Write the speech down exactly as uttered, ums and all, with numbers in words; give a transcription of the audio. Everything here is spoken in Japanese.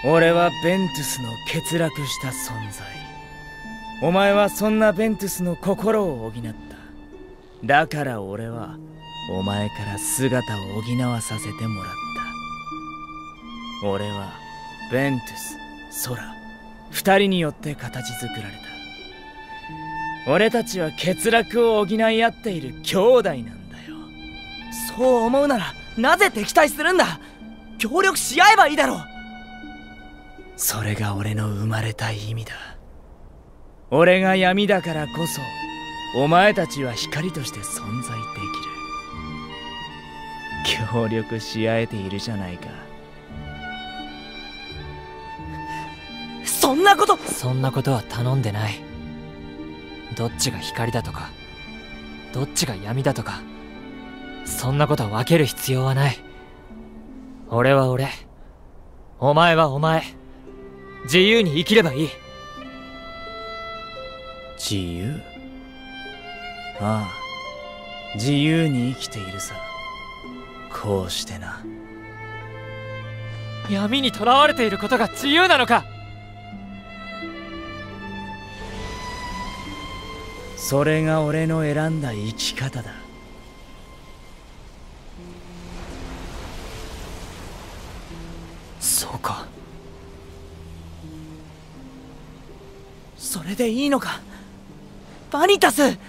俺はベントゥスの欠落した存在。お前はそんなベントゥスの心を補った。だから俺はお前から姿を補わさせてもらった。俺はベントゥス、ソラ、二人によって形作られた。俺たちは欠落を補い合っている兄弟なんだよ。 そう思うならなぜ敵対するんだ。協力し合えばいいだろう。 それが俺の生まれた意味だ。俺が闇だからこそお前たちは光として存在できる。協力し合えているじゃないか。 そんなことそんなことは頼んでない。どっちが光だとかどっちが闇だとかそんなこと分ける必要はない。俺は俺、お前はお前、自由に生きればいい。 自由？ああ、自由に生きているさ。こうしてな。 闇に囚われていることが自由なのか。 それが俺の選んだ生き方だ。 そうか。 それでいいのかバニタス。